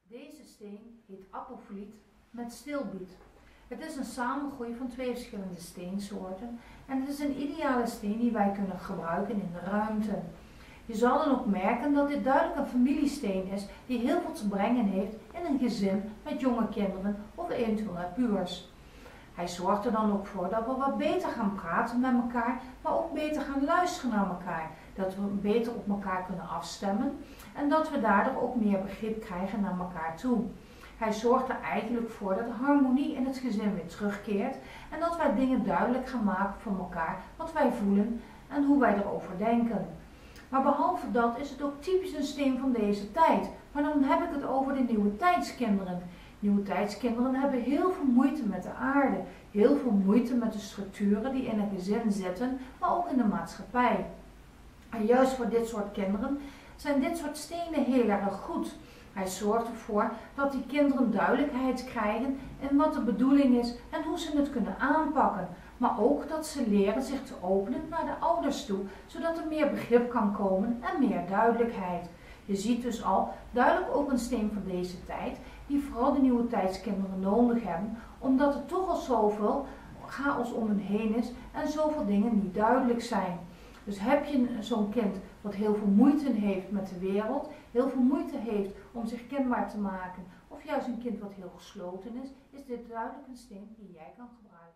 Deze steen heet apofoliet met stilbiet. Het is een samengroei van twee verschillende steensoorten en het is een ideale steen die wij kunnen gebruiken in de ruimte. Je zal dan ook merken dat dit duidelijk een familiesteen is die heel veel te brengen heeft in een gezin met jonge kinderen of eventueel puurs. Hij zorgt er dan ook voor dat we wat beter gaan praten met elkaar, maar ook beter gaan luisteren naar elkaar. Dat we beter op elkaar kunnen afstemmen en dat we daardoor ook meer begrip krijgen naar elkaar toe. Hij zorgt er eigenlijk voor dat de harmonie in het gezin weer terugkeert en dat wij dingen duidelijk gaan maken voor elkaar, wat wij voelen en hoe wij erover denken. Maar behalve dat is het ook typisch een steen van deze tijd. Maar dan heb ik het over de nieuwe tijdskinderen. Nieuwe tijdskinderen hebben heel veel moeite met de aarde, heel veel moeite met de structuren die in een gezin zitten, maar ook in de maatschappij. En juist voor dit soort kinderen zijn dit soort stenen heel erg goed. Hij zorgt ervoor dat die kinderen duidelijkheid krijgen in wat de bedoeling is en hoe ze het kunnen aanpakken. Maar ook dat ze leren zich te openen naar de ouders toe, zodat er meer begrip kan komen en meer duidelijkheid. Je ziet dus al duidelijk ook een steen van deze tijd, die vooral de nieuwe tijdskinderen nodig hebben, omdat er toch al zoveel chaos om hen heen is en zoveel dingen niet duidelijk zijn. Dus heb je zo'n kind wat heel veel moeite heeft met de wereld, heel veel moeite heeft om zich kenbaar te maken, of juist een kind wat heel gesloten is dit duidelijk een steen die jij kan gebruiken.